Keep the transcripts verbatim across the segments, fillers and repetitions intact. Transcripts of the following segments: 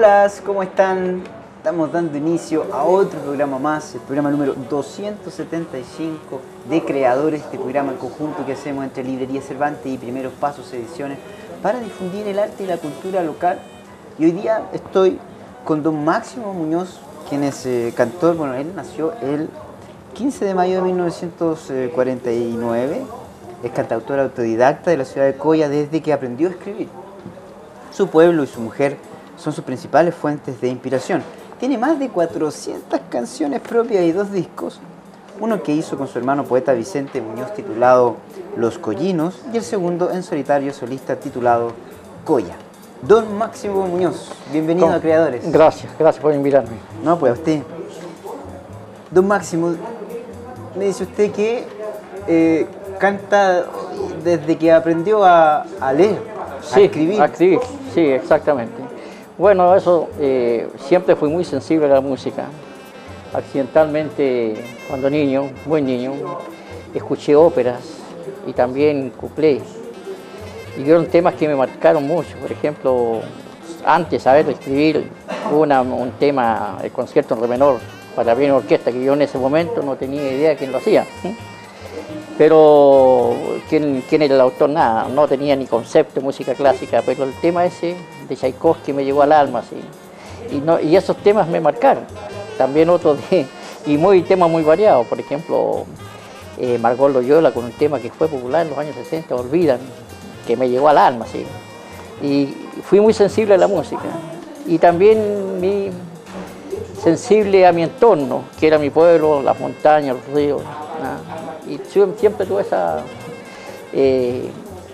Hola, ¿cómo están? Estamos dando inicio a otro programa más, el programa número doscientos setenta y cinco de creadores, este programa en conjunto que hacemos entre Librería Cervantes y Primeros Pasos Ediciones para difundir el arte y la cultura local. Y hoy día estoy con don Máximo Muñoz, quien es eh, cantor. Bueno, él nació el quince de mayo de mil novecientos cuarenta y nueve, es cantautor autodidacta de la ciudad de Coya desde que aprendió a escribir. Su pueblo y su mujer son sus principales fuentes de inspiración. Tiene más de cuatrocientas canciones propias y dos discos, uno que hizo con su hermano poeta Vicente Muñoz titulado Los Collinos y el segundo en solitario solista titulado Coya. Don Máximo Muñoz, bienvenido ¿Cómo? a Creadores. Gracias, gracias por invitarme. No, pues a usted. Don Máximo, me dice usted que eh, canta desde que aprendió a, a leer, Sí, a escribir. a escribir, sí, exactamente. Bueno, eso, eh, siempre fui muy sensible a la música. Accidentalmente, cuando niño, muy niño, escuché óperas y también cuplés. Y vieron temas que me marcaron mucho. Por ejemplo, antes de saber escribir, hubo una, un tema, el concierto en re menor para piano y orquesta, que yo en ese momento no tenía idea de quién lo hacía. Pero quién, quién era el autor, nada, no tenía ni concepto de música clásica, pero el tema ese de Tchaikovsky me llegó al alma, ¿sí? y, no, y esos temas me marcaron. También otros, de, y muy, temas muy variados, por ejemplo, eh, Margot Loyola con un tema que fue popular en los años sesenta, Olvidan, que me llegó al alma, ¿sí? Y fui muy sensible a la música. Y también mi, sensible a mi entorno, que era mi pueblo, las montañas, los ríos, ¿no? Y siempre tuve esa, eh,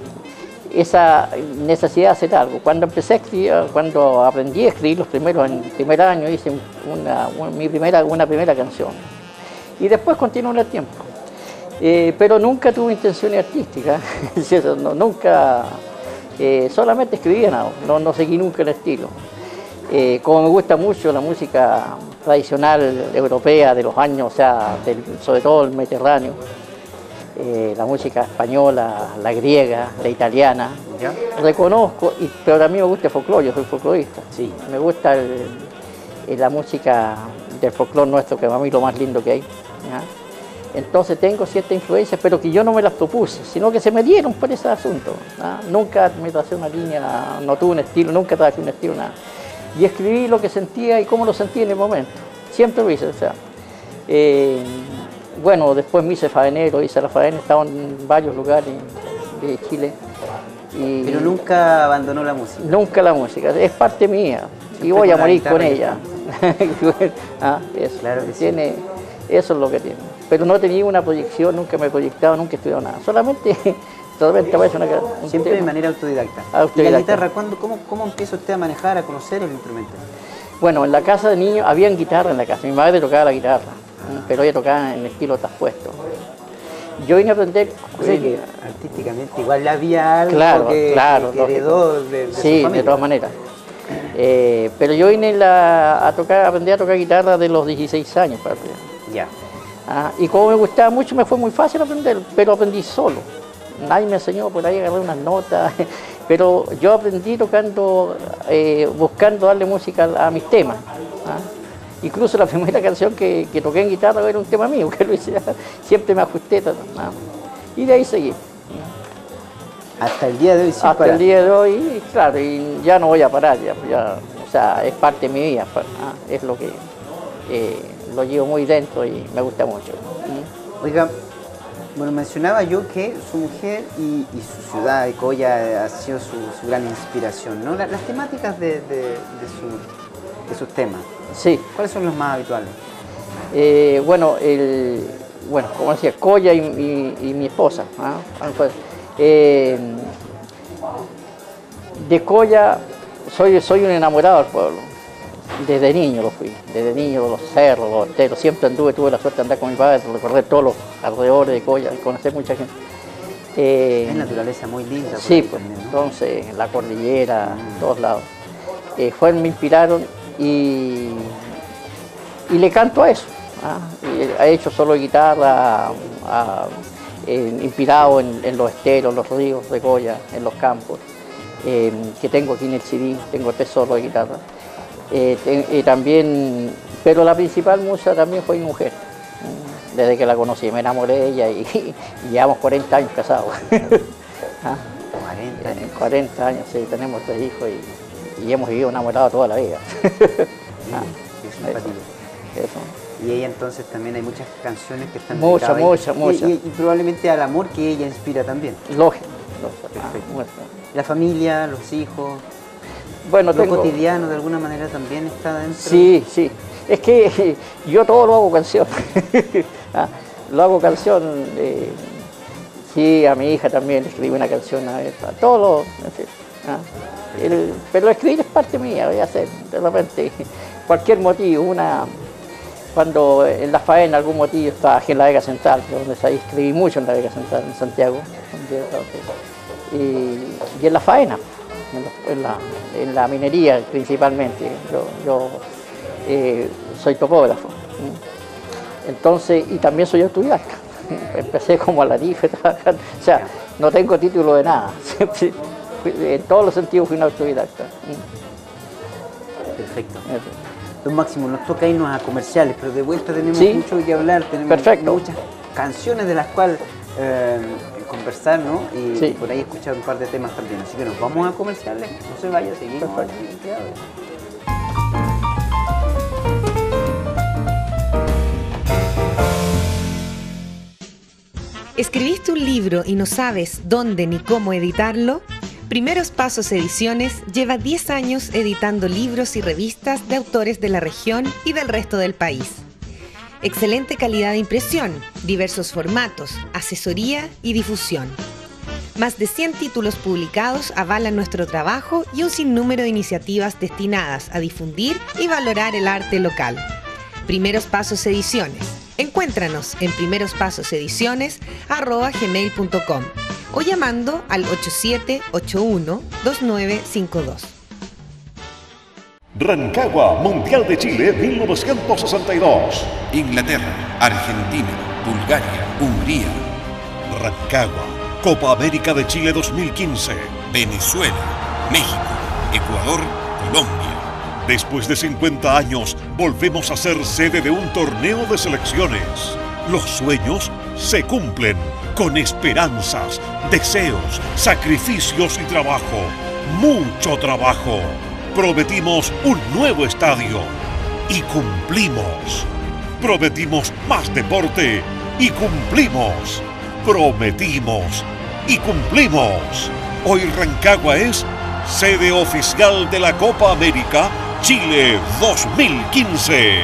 esa necesidad de hacer algo. Cuando empecé a escribir, cuando aprendí a escribir los primeros, en el primer año hice una, una, mi primera, una primera canción. Y después continué en el tiempo. Eh, pero nunca tuve intenciones artísticas, no, nunca, eh, solamente escribía nada, no, no seguí nunca el estilo. Eh, como me gusta mucho la música tradicional europea de los años, o sea, del, sobre todo el Mediterráneo, eh, la música española, la griega, la italiana, ¿ya? Reconozco, y, pero también me gusta el folclore, yo soy folclorista, sí, me gusta el, el, la música del folclore nuestro, que para mí es lo más lindo que hay, ¿ya? Entonces tengo ciertas influencias, pero que yo no me las propuse, sino que se me dieron por ese asunto, ¿no? Nunca me tracé una línea, no tuve un estilo, nunca tracé un estilo, nada. Y escribí lo que sentía y cómo lo sentía en el momento. Siempre lo hice, o sea. Eh, bueno, después me hice faenero, hice la faena, estaba en varios lugares de Chile. Y pero nunca abandonó la música. Nunca la música, es parte mía y voy a morir con ella. Ah, eso. Claro que tiene, sí. Eso es lo que tiene. Pero no tenía una proyección, nunca me he proyectado, nunca he estudiado nada. Solamente... Solamente una, un Siempre tema. de manera autodidacta. autodidacta. ¿Y la guitarra, ¿cuándo, cómo, cómo empieza usted a manejar, a conocer el instrumento? Bueno, en la casa de niños, habían guitarra en la casa. Mi madre tocaba la guitarra, pero ella tocaba en estilo traspuesto. Yo vine a aprender... O sea que artísticamente igual había algo claro, que, claro, que heredó de, de sí, su familia. De todas maneras. Eh, pero yo vine la, a tocar, aprendí a tocar guitarra de los dieciséis años. Para ya. Ah, y como me gustaba mucho, me fue muy fácil aprender, pero aprendí solo. Nadie me enseñó, por ahí agarré unas notas, pero yo aprendí tocando, eh, buscando darle música a, a mis temas. ¿Ah? Incluso la primera canción que, que toqué en guitarra era un tema mío, que lo hice, siempre me ajusté, ¿ah? Y de ahí seguí. Hasta el día de hoy sí. Hasta para... el día de hoy, claro, y ya no voy a parar, ya, ya, o sea, es parte de mi vida, ¿ah? Es lo que eh, lo llevo muy dentro y me gusta mucho. ¿Mm? Oiga, bueno, mencionaba yo que su mujer y, y su ciudad de Coya ha sido su, su gran inspiración, ¿no? Las, las temáticas de, de, de, su, de sus temas. Sí. ¿Cuáles son los más habituales? Eh, bueno, el, bueno, como decía, Coya y, y, y mi esposa. ¿Ah? Eh, de Coya soy, soy un enamorado del pueblo. Desde niño lo fui, desde niño los cerros, los esteros, siempre anduve, tuve la suerte de andar con mi padre, recorrer todos los alrededores de Coya, conocer mucha gente. Eh, es naturaleza muy linda. Sí, pues, también, ¿no? Entonces, la cordillera, mm. todos lados. Eh, fueron, me inspiraron y, y le canto a eso. ¿Ah? Y he hecho solo guitarra, a, a, eh, inspirado en, en los esteros, los ríos de Coya, en los campos, eh, que tengo aquí en el C D, tengo tres solos de guitarra. Eh, te, y también, pero la principal musa también fue mi mujer. Desde que la conocí me enamoré de ella y, y llevamos cuarenta años casados. ¿Ah? cuarenta años. cuarenta años, sí, tenemos tres hijos y, y hemos vivido enamorados toda la vida. Ah, qué simpático. Eso, eso. Y ella entonces también hay muchas canciones que están Muchas, muchas, muchas. Y, y, y probablemente al amor que ella inspira también. Lógico. lógico. Perfecto. Ah, la familia, los hijos, bueno, lo tengo... cotidiano de alguna manera también está dentro. Sí, sí. Es que yo todo lo hago canción. ah, lo hago canción. Eh, sí, a mi hija también le escribí una canción a ver, a todo lo... En fin, ah. El, pero escribir es parte mía, voy a hacer de repente cualquier motivo, una cuando en la faena algún motivo estaba aquí en la Vega Central, donde ahí escribí mucho en la Vega Central, en Santiago, y, y en la faena, en la, en la minería principalmente, yo, yo eh, soy topógrafo, entonces, y también soy autodidacta, empecé como a la N I F E, o sea, no tengo título de nada, en todos los sentidos fui un autodidacta. Perfecto. Don Máximo, nos toca irnos a comerciales, pero de vuelta tenemos ¿Sí? mucho que hablar, tenemos Perfecto. muchas canciones de las cuales eh, conversar, ¿no? Y, sí. y por ahí escuchar un par de temas también. Así que nos vamos a comerciales, no se vaya, seguimos. ¿Escribiste un libro y no sabes dónde ni cómo editarlo? Primeros Pasos Ediciones lleva diez años editando libros y revistas de autores de la región y del resto del país. Excelente calidad de impresión, diversos formatos, asesoría y difusión. Más de cien títulos publicados avalan nuestro trabajo y un sinnúmero de iniciativas destinadas a difundir y valorar el arte local. Primeros Pasos Ediciones. Encuéntranos en primerospasosediciones arroba gmail punto com o llamando al ocho siete ocho uno dos nueve cinco dos. Rancagua, Mundial de Chile mil novecientos sesenta y dos. Inglaterra, Argentina, Bulgaria, Hungría. Rancagua, Copa América de Chile dos mil quince. Venezuela, México, Ecuador, Colombia. Después de cincuenta años, volvemos a ser sede de un torneo de selecciones. Los sueños se cumplen con esperanzas, deseos, sacrificios y trabajo. Mucho trabajo. Prometimos un nuevo estadio y cumplimos. Prometimos más deporte y cumplimos. Prometimos y cumplimos. Hoy Rancagua es sede oficial de la Copa América Chile dos mil quince.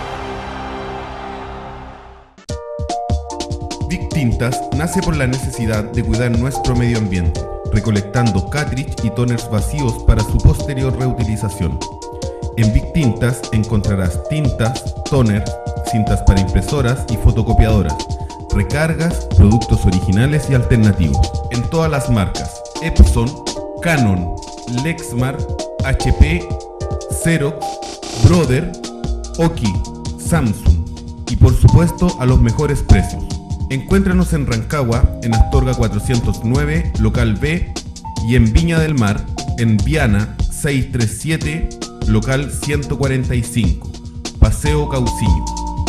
Vic Tintas nace por la necesidad de cuidar nuestro medio ambiente, recolectando cartridge y toners vacíos para su posterior reutilización. En Vic Tintas encontrarás tintas, toners, cintas para impresoras y fotocopiadoras, recargas, productos originales y alternativos, en todas las marcas: Epson, Canon, Lexmark, H P, Xerox, Brother, Oki, Samsung y por supuesto a los mejores precios. Encuéntranos en Rancagua, en Astorga cuatrocientos nueve, local B, y en Viña del Mar, en Viana seiscientos treinta y siete, local ciento cuarenta y cinco, Paseo Cauciño.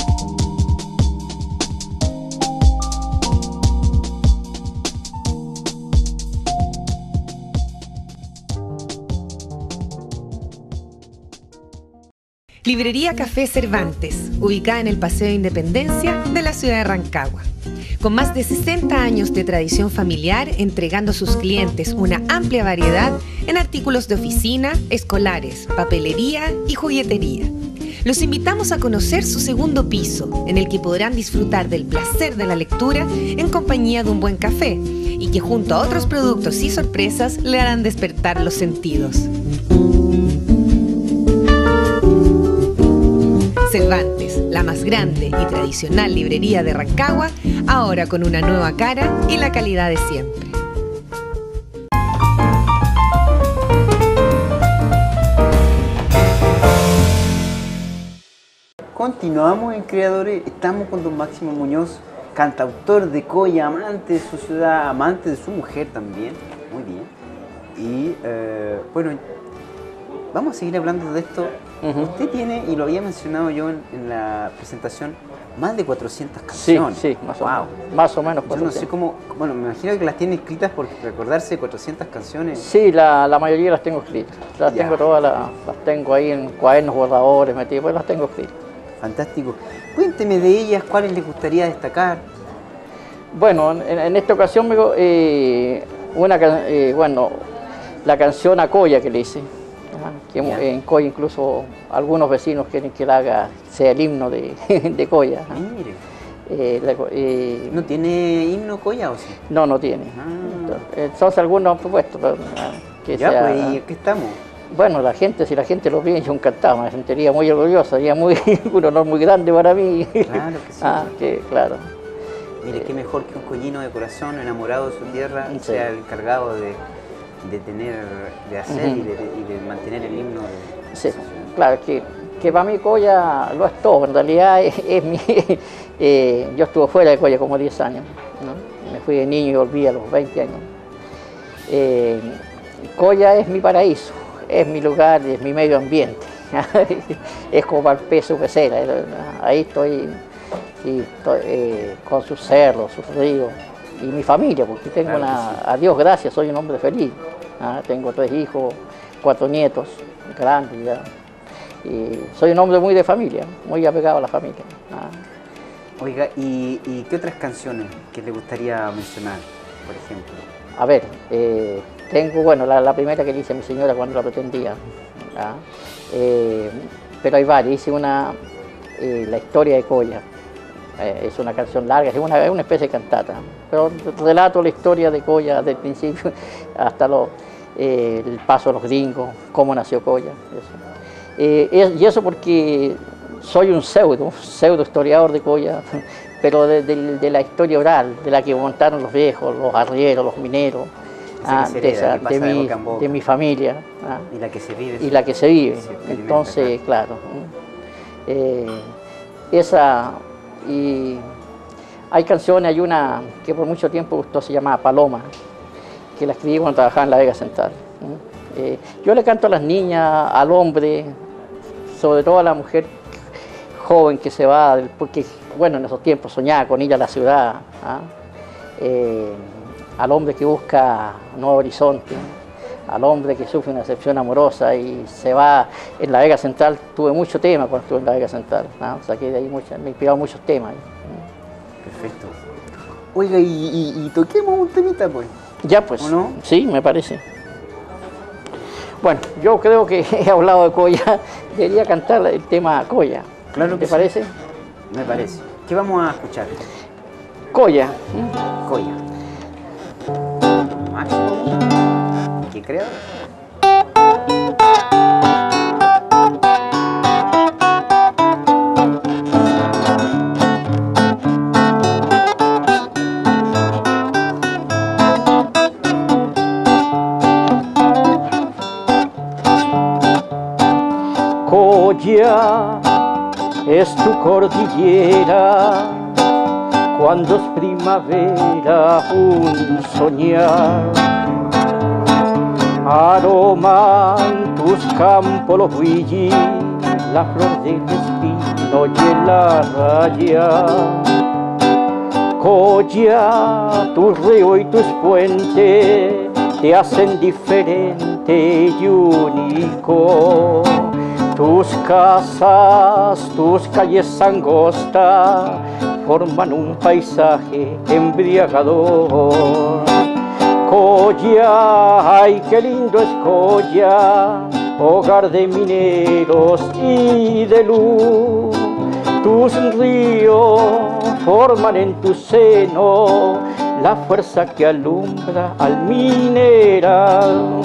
Librería Café Cervantes, ubicada en el Paseo Independencia de la ciudad de Rancagua. Con más de sesenta años de tradición familiar, entregando a sus clientes una amplia variedad en artículos de oficina, escolares, papelería y juguetería. Los invitamos a conocer su segundo piso, en el que podrán disfrutar del placer de la lectura en compañía de un buen café y que junto a otros productos y sorpresas le harán despertar los sentidos. Cervantes, la más grande y tradicional librería de Rancagua, ahora con una nueva cara y la calidad de siempre. Continuamos en Creadores, estamos con don Máximo Muñoz, cantautor de Coya, amante de su ciudad, amante de su mujer también, muy bien. Y eh, bueno, vamos a seguir hablando de esto. Uh-huh. Usted tiene, y lo había mencionado yo en, en la presentación, más de cuatrocientas canciones. Sí, sí, más wow. o menos. Más o menos Yo cuatrocientas. no sé cómo, bueno, me imagino que las tiene escritas porque recordarse de cuatrocientas canciones. Sí, la, la mayoría las tengo escritas. Las Ya. tengo todas, las, las tengo ahí en cuadernos, borradores, metidos, pues las tengo escritas. Fantástico. Cuénteme de ellas, ¿cuáles les gustaría destacar? Bueno, en, en esta ocasión, me, eh, una, can- eh, bueno, la canción Acoya que le hice, ajá, que Ya. en Coya incluso algunos vecinos quieren que la haga, sea el himno de, de Coya. Ajá. Mire, Eh, la- eh, ¿no tiene himno Coya o sí? no, no tiene. Ah. Entonces algunos han propuesto pero, ah, que Ya, sea... pues, ¿y aquí estamos? Bueno, la gente, si la gente lo pide, yo encantado, me sentiría muy orgullosa, sería muy, un honor muy grande para mí. Claro que sí. Ah, que, claro. Mire, qué mejor que un collino de corazón, enamorado de su tierra, Sí. sea el encargado de, de tener, de hacer Ujú. y, de, y de mantener el himno de Sí, su ciudad. claro, que, que para mí Coya lo es todo, en realidad es, es mi... eh, yo estuve fuera de Coya como diez años, ¿no? Me fui de niño y volví a los veinte años. Eh, Coya es mi paraíso, es mi lugar, es mi medio ambiente, es como Valpesa, pecera, ahí estoy, y estoy, eh, con sus cerros, sus ríos, y mi familia, porque tengo Claro que una, sí. a Dios gracias, soy un hombre feliz, ¿ah? Tengo tres hijos, cuatro nietos, grandes ya, y soy un hombre muy de familia, muy apegado a la familia. ¿ah? Oiga, ¿y, y qué otras canciones que le gustaría mencionar, por ejemplo? A ver, eh, tengo, bueno, la, la primera que le hice a mi señora cuando la pretendía, ¿ah? Eh, pero hay varias, hice una, eh, la historia de Coya, eh, es una canción larga, es una, es una especie de cantata, pero relato la historia de Coya desde el principio hasta lo, eh, el paso de los gringos, cómo nació Coya, eso. Eh, es- y eso porque soy un pseudo, pseudo historiador de Coya, pero de, de- de la historia oral, de la que montaron los viejos, los arrieros, los mineros, Esa ah, que se de, hereda, esa- que pasa de de mi, boca en boca. de mi familia, ah, Y la que se vive. y la que se vive. se experimenta, Entonces, claro, eh, esa, y hay canciones, hay una que por mucho tiempo gustó, se llamaba Paloma, que la escribí cuando trabajaba en la Vega Central. Eh, yo le canto a las niñas, al hombre, sobre todo a la mujer joven que se va, del- porque bueno, en esos tiempos soñaba con ir a la ciudad, ¿ah? Eh, al hombre que busca nuevo horizonte, al hombre que sufre una decepción amorosa y se va. En la Vega Central tuve mucho tema cuando estuve en la Vega Central, ¿ah? O sea que de ahí mucha- me inspiraron muchos temas. Perfecto. Oiga, y, y- y toquemos un temita, pues. Ya pues, ¿O no? sí, me parece. Bueno, yo creo que he hablado de Coya, debería cantar el tema Coya. Claro que ¿Te sí. parece? Me parece. ¿Qué vamos a escuchar? Coya. Coya. Máximo. ¿Qué creo? Coya es tu cordillera, cuando es primavera un soñar. Aroman tus campos los huillis, la flor del espino y la raya. Coya, tu río y tus puentes te hacen diferente y único. Tus casas, tus calles angostas forman un paisaje embriagador. Coya, ay qué lindo es Coya, hogar de mineros y de luz. Tus ríos forman en tu seno la fuerza que alumbra al mineral.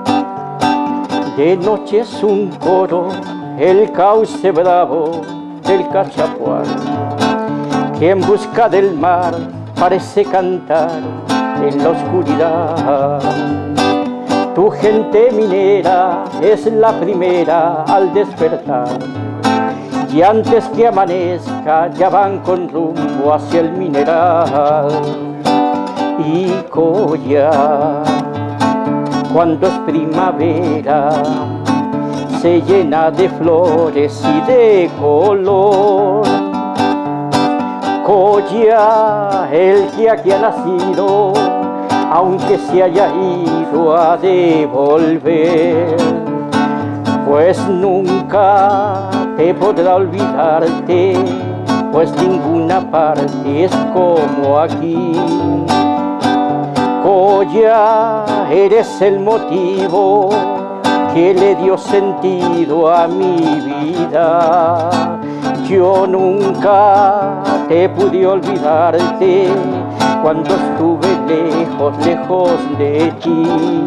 De noche es un coro, el cauce bravo del Cachapual, que en busca del mar parece cantar en la oscuridad. Tu gente minera es la primera al despertar, y antes que amanezca ya van con rumbo hacia el mineral. Y Coya, cuando es primavera, se llena de flores y de color. Coya, el que aquí ha nacido, aunque se haya ido a devolver, pues nunca te podrá olvidarte, pues ninguna parte es como aquí. Coya, eres el motivo que le dio sentido a mi vida. Yo nunca te pude olvidarte cuando estuve lejos, lejos de ti.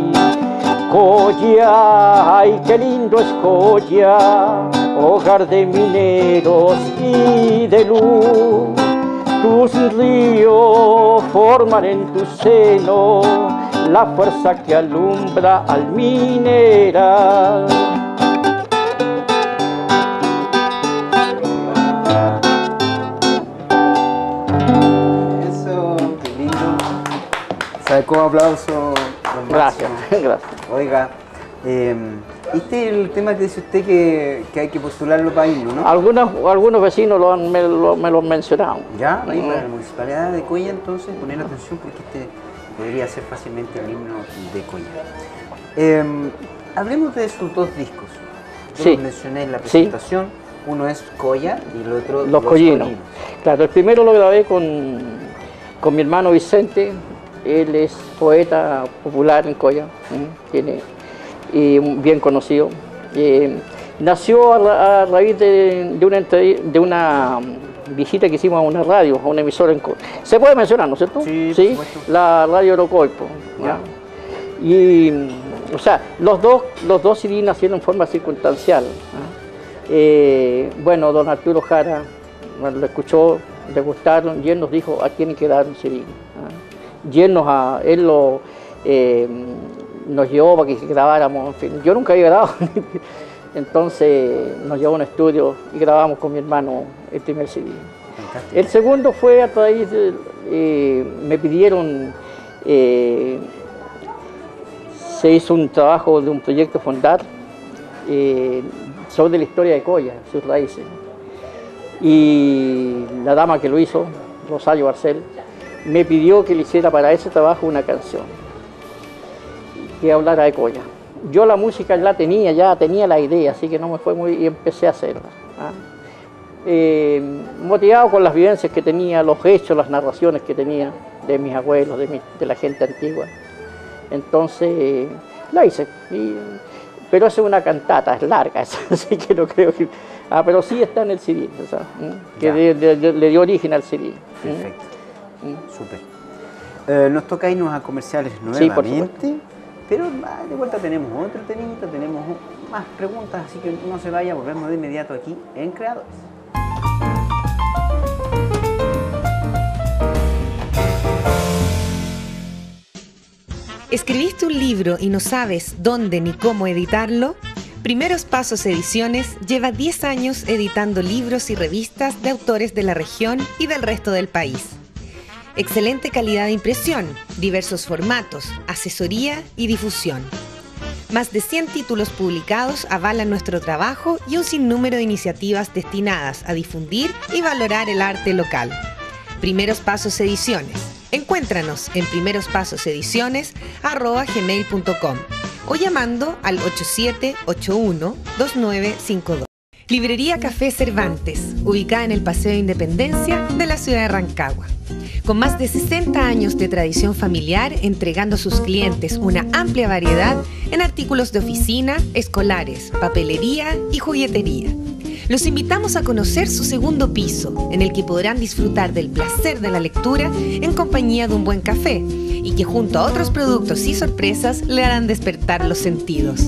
Coya, ay qué lindo es Coya, hogar de mineros y de luz. Tus ríos forman en tu seno la fuerza que alumbra al mineral. Eso, qué lindo. Sacó aplauso. Gracias, gracias. Oiga, eh, este es el tema que dice usted que, que hay que postularlo para himno, ¿no? Algunos, algunos vecinos lo han, me, lo, me lo han mencionado. Ya, ahí para la municipalidad de Coya, entonces, poner atención porque este podría ser fácilmente el himno de Coya. Eh, hablemos de sus dos discos. Yo Sí. los mencioné en la presentación. Sí. Uno es Coya y el otro Los, Los Collinos. Claro, el primero lo grabé con, con mi hermano Vicente. Él es poeta popular en Coya, ¿eh? Tiene, y bien conocido. Eh, nació a, ra a raíz de, de, una, de una visita que hicimos a una radio, a una emisora en Coya. Se puede mencionar, ¿no es cierto? Sí, ¿Sí? La radio Orocoipo. ¿Ya? Y, o sea, los dos, los dos C D nacieron en forma circunstancial. ¿eh? Eh, bueno, don Arturo Jara bueno, lo escuchó, le gustaron y él nos dijo, ah, tienen que dar un C D. ¿eh? Y él, nos, a, él lo, eh, nos llevó para que grabáramos, en fin. Yo nunca había grabado, entonces nos llevó a un estudio y grabamos con mi hermano el primer C D. Fantástico. El segundo fue a través de, eh, me pidieron, eh, se hizo un trabajo de un proyecto Fondar eh, sobre la historia de Coya, sus raíces. Y la dama que lo hizo, Rosario Barcel, me pidió que le hiciera para ese trabajo una canción que hablara de Coya. Yo la música la tenía, ya tenía la idea, así que no me fue muy... y empecé a hacerla. ¿ah? Eh, motivado con las vivencias que tenía, los hechos, las narraciones que tenía de mis abuelos, de, mi, de la gente antigua. Entonces eh, la hice. Y, pero es una cantata, es larga, así que no creo que... Ah, pero sí está en el C D, ¿sabes? Que de, de, de, le dio origen al C D. Perfecto. Súper. Eh, nos toca irnos a comerciales nuevamente, sí, pero ah, de vuelta tenemos otro temita, tenemos más preguntas, así que no se vaya, volvemos de inmediato aquí en Creadores. ¿Escribiste un libro y no sabes dónde ni cómo editarlo? Primeros Pasos Ediciones lleva diez años editando libros y revistas de autores de la región y del resto del país. Excelente calidad de impresión, diversos formatos, asesoría y difusión. Más de cien títulos publicados avalan nuestro trabajo y un sinnúmero de iniciativas destinadas a difundir y valorar el arte local. Primeros Pasos Ediciones. Encuéntranos en primerospasosedicione arroba gmail punto com o llamando al ocho siete ocho uno dos nueve cinco dos. Librería Café Cervantes, ubicada en el Paseo de Independencia de la ciudad de Rancagua. Con más de sesenta años de tradición familiar, entregando a sus clientes una amplia variedad en artículos de oficina, escolares, papelería y juguetería. Los invitamos a conocer su segundo piso, en el que podrán disfrutar del placer de la lectura en compañía de un buen café y que junto a otros productos y sorpresas le harán despertar los sentidos.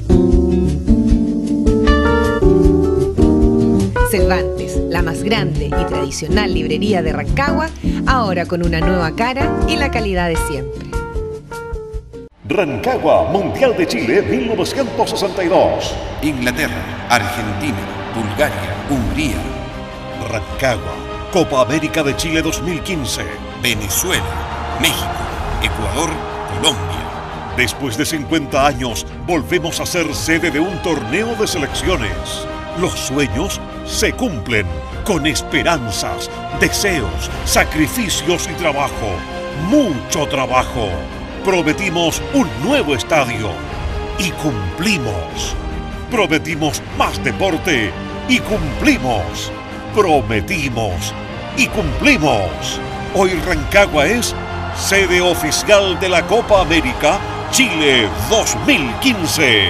Cervantes, la más grande y tradicional librería de Rancagua, ahora con una nueva cara y la calidad de siempre. Rancagua, Mundial de Chile mil novecientos sesenta y dos. Inglaterra, Argentina, Bulgaria, Hungría. Rancagua, Copa América de Chile dos mil quince. Venezuela, México, Ecuador, Colombia. Después de cincuenta años, volvemos a ser sede de un torneo de selecciones. Los sueños se cumplen con esperanzas, deseos, sacrificios y trabajo. Mucho trabajo. Prometimos un nuevo estadio y cumplimos. Prometimos más deporte y cumplimos. Prometimos y cumplimos. Hoy Rancagua es sede oficial de la Copa América Chile dos mil quince.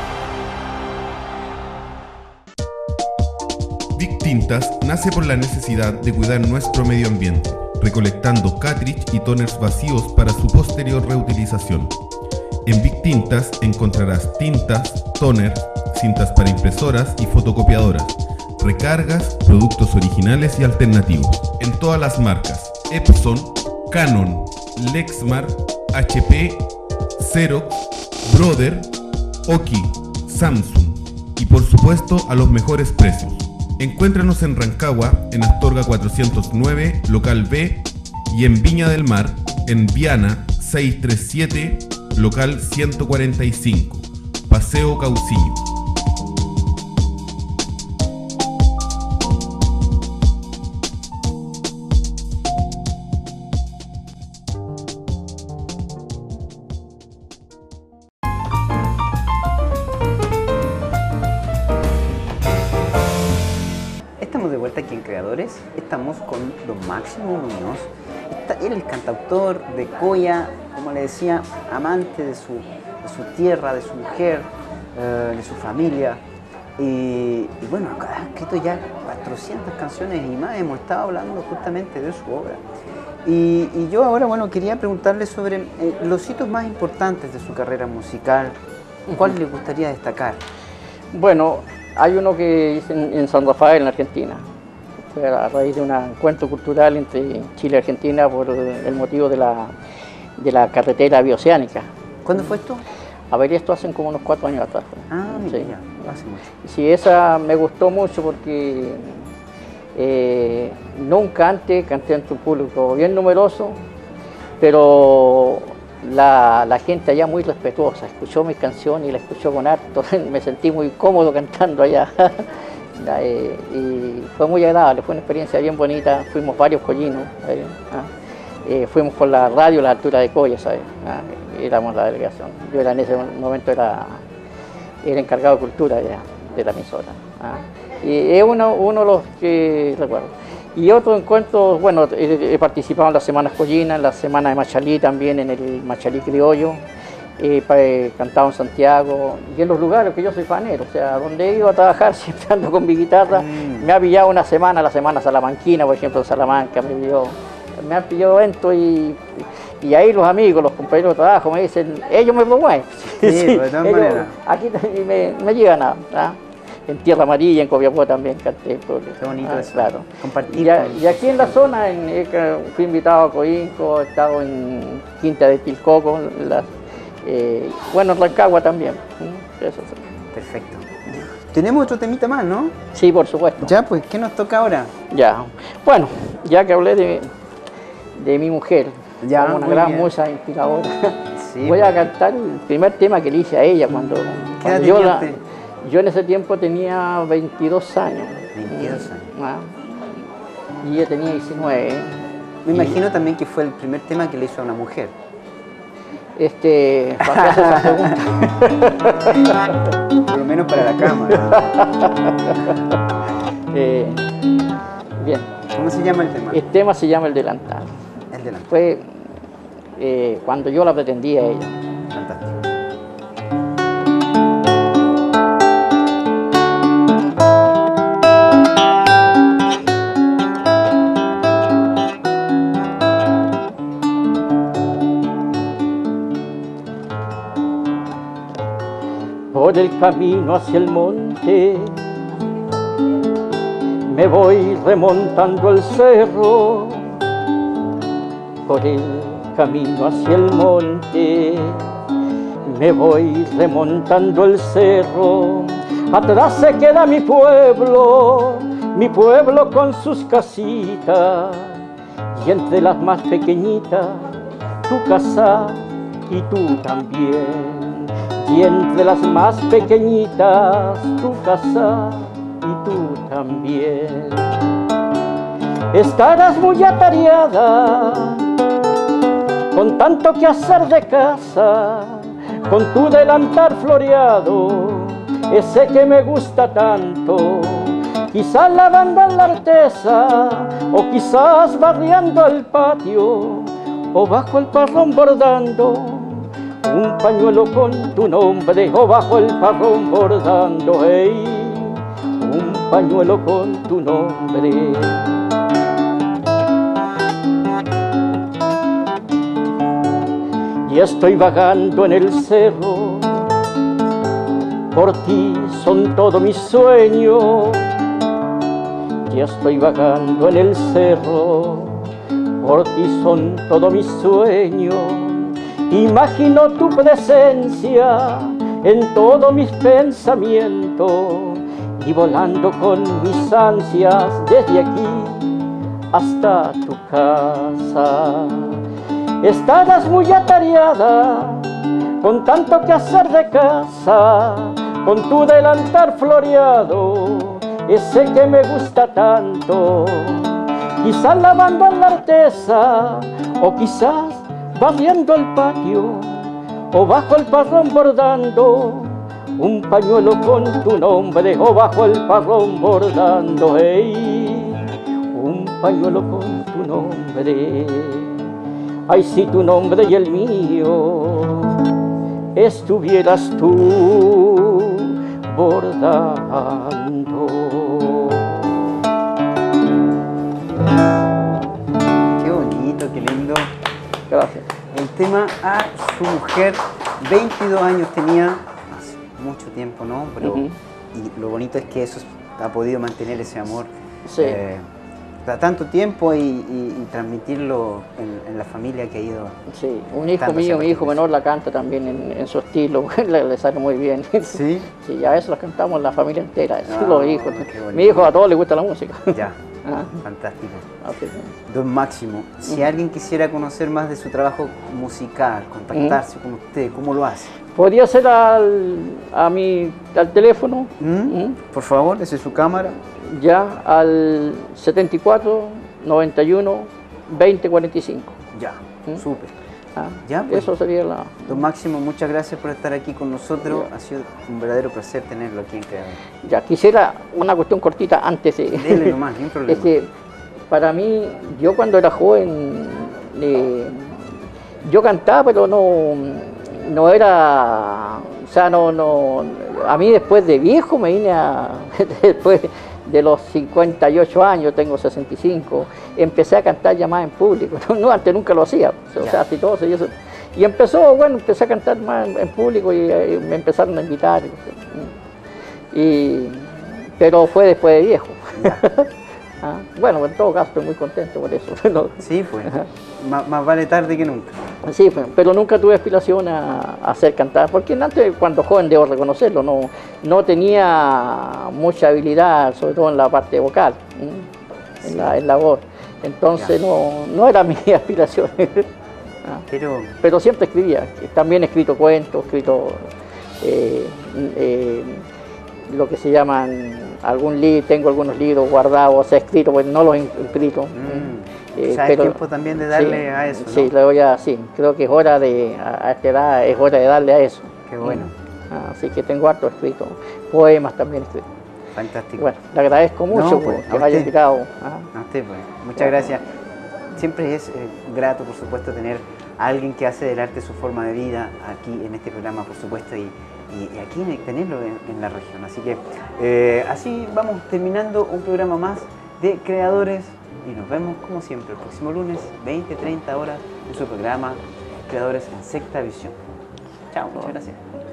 Vic Tintas nace por la necesidad de cuidar nuestro medio ambiente, recolectando cartridge y toners vacíos para su posterior reutilización. En Vic Tintas encontrarás tintas, toners, cintas para impresoras y fotocopiadoras, recargas, productos originales y alternativos, en todas las marcas: Epson, Canon, Lexmark, H P, Xerox, Brother, Oki, Samsung y por supuesto a los mejores precios. Encuéntranos en Rancagua, en Astorga cuatrocientos nueve, local B, y en Viña del Mar, en Viana seiscientos treinta y siete, local ciento cuarenta y cinco, Paseo Cauciño. Estamos de vuelta aquí en Creadores, estamos con don Máximo Muñoz. Está, él es cantautor de Coya, como le decía, amante de su, de su tierra, de su mujer, eh, de su familia. Y, y bueno, ha escrito ya cuatrocientas canciones y más, hemos estado hablando justamente de su obra. Y, y yo ahora, bueno, quería preguntarle sobre eh, los hitos más importantes de su carrera musical. ¿Cuál le gustaría destacar? Bueno, hay uno que hice en, en San Rafael, en Argentina. Fue a raíz de un encuentro cultural entre Chile y Argentina por el motivo de la, de la carretera bioceánica. ¿Cuándo fue esto? A ver, esto hace como unos cuatro años atrás. Ah, mira, sí. ya, hace mucho. Sí, esa me gustó mucho porque eh, nunca antes canté ante un público bien numeroso, pero la, la gente allá muy respetuosa, escuchó mis canciones y la escuchó con harto, me sentí muy cómodo cantando allá. eh, y fue muy agradable, fue una experiencia bien bonita, fuimos varios collinos, eh, ah, eh, fuimos por la radio a la altura de Coya, ¿sabes? Ah, éramos la delegación, yo era en ese momento era, era encargado de cultura de, de la emisora. Ah, y es uno, uno de los que recuerdo. Y otro encuentro, bueno, he, he participado en las Semanas Collinas, en la Semana de Machalí también, en el Machalí Criollo, he eh, cantado en Santiago y en los lugares que yo soy fanero, o sea, donde he ido a trabajar siempre ando con mi guitarra, mm. me ha pillado una semana, la Semana Salamanquina, por ejemplo, en Salamanca, me, pilló, me han pillado eventos y, y ahí los amigos, los compañeros de trabajo me dicen, ellos me promueven, sí, sí, de todas ellos, maneras. Aquí me, me llegan a... ¿ah? En Tierra Amarilla, en Copiapó también canté. Qué bonito ah, eso. Claro. Compartir. Y, a, y aquí en la zona, en, eh, fui invitado a Coinco, he estado en Quinta de Tilcoco, la, eh, bueno, en Rancagua también. Eso, sí. Perfecto. Tenemos otro temita más, ¿no? Sí, por supuesto. Ya, pues, ¿qué nos toca ahora? Ya. Bueno, ya que hablé de, de mi mujer, ya, como una gran bien. musa inspiradora, sí, voy a cantar el primer tema que le hice a ella cuando, cuando yo la... Yo en ese tiempo tenía veintidós años. veintidós años. Ah, y ella tenía diecinueve. Me y... imagino también que fue el primer tema que le hizo a una mujer. Este, para hacer esa pregunta. Por lo menos para la cámara. eh, bien. ¿Cómo se llama el tema? El tema se llama El Delantal. El Delantal. Fue eh, cuando yo la pretendía a ella. Fantástico. Por el camino hacia el monte me voy remontando el cerro. Por el camino hacia el monte me voy remontando el cerro. Atrás se queda mi pueblo, mi pueblo con sus casitas, y entre las más pequeñitas tu casa y tú también, y entre las más pequeñitas tu casa y tú también. Estarás muy atareada con tanto que hacer de casa, con tu delantal floreado, ese que me gusta tanto, quizás lavando en la artesa, o quizás barriendo el patio, o bajo el parrón bordando un pañuelo con tu nombre, o bajo el parrón bordando, hey, un pañuelo con tu nombre. Y estoy vagando en el cerro, por ti son todos mis sueños. Y estoy vagando en el cerro, por ti son todos mis sueños. Imagino tu presencia en todos mis pensamientos, y volando con mis ansias desde aquí hasta tu casa. Estarás muy atareada con tanto que hacer de casa, con tu delantal floreado, ese que me gusta tanto, quizás lavando en la artesa, o quizás barriendo el patio, o bajo el parrón bordando un pañuelo con tu nombre, o bajo el parrón bordando, hey, un pañuelo con tu nombre. Ay, si tu nombre y el mío estuvieras tú bordando. Qué bonito, qué lindo. Gracias. El tema a su mujer, veintidós años tenía, hace mucho tiempo, ¿no? Pero, Uh-huh. y lo bonito es que eso ha podido mantener ese amor. Sí. Eh, tanto tiempo y, y, y transmitirlo en, en la familia que ha ido. Sí, un hijo Tanto mío, mi siempre hijo eso. menor la canta también en, en su estilo, le, le sale muy bien. ¿Sí? Sí, ya eso lo cantamos la familia entera, eso, Ah, los hijos. qué bonito. Mi hijo a todos les gusta la música. Ya, Ah, fantástico. así es. Don Máximo, si alguien quisiera conocer más de su trabajo musical, contactarse con usted, ¿cómo lo hace? Podría ser al, a mi, al teléfono, ¿Mm? ¿Mm? Por favor, esa es su cámara. ya al setenta y cuatro, noventa y uno, veinte, cuarenta y cinco. Ya, ¿Mm? súper. Ah, Ya, pues. Eso sería la... Don Máximo, muchas gracias por estar aquí con nosotros. Ha sido un verdadero placer tenerlo aquí en Creador. Ya, quisiera una cuestión cortita antes de... Dele nomás, ni un problema. Es que para mí, yo cuando era joven, eh, yo cantaba, pero no, no era, o sea, no, no, a mí después de viejo me vine a, después de los cincuenta y ocho años, tengo sesenta y cinco, empecé a cantar ya más en público, no, no, antes nunca lo hacía, o sea, así todo, y eso. Y empezó, bueno, empecé a cantar más en, en público y, y me empezaron a invitar. Y, pero fue después de viejo. Ah, bueno, en todo caso estoy muy contento por eso. ¿No? Sí, pues, más, más vale tarde que nunca. Sí, pero nunca tuve aspiración a, a hacer cantar, porque antes, cuando joven, debo reconocerlo, no, no tenía mucha habilidad, sobre todo en la parte vocal, ¿sí? en, la, en la voz. Entonces no, no era mi aspiración. Ah, Pero, pero siempre escribía, también he escrito cuentos, he escrito eh, eh, lo que se llaman algún libro, tengo algunos libros guardados, o sea, escritos, pues no los he escrito. mm, Eh, o sea, pero- es tiempo también de darle sí, a eso, ¿no? Sí, le voy a, sí, creo que es hora de, a, a esta edad, es hora de darle a eso. Qué bueno. Ah, así que tengo harto escrito, poemas también escritos. Fantástico. Bueno, le agradezco mucho No, por pues, que a me haya usted. invitado. ah. A usted, pues. Muchas gracias. Siempre es eh, grato, por supuesto, tener a alguien que hace del arte su forma de vida aquí en este programa, por supuesto, y, y- y aquí en- tenerlo en, en la región. Así que eh, así vamos terminando un programa más de Creadores y nos vemos, como siempre, el próximo lunes, veinte, treinta horas, en su programa Creadores en Sexta Visión. Chao, muchas gracias.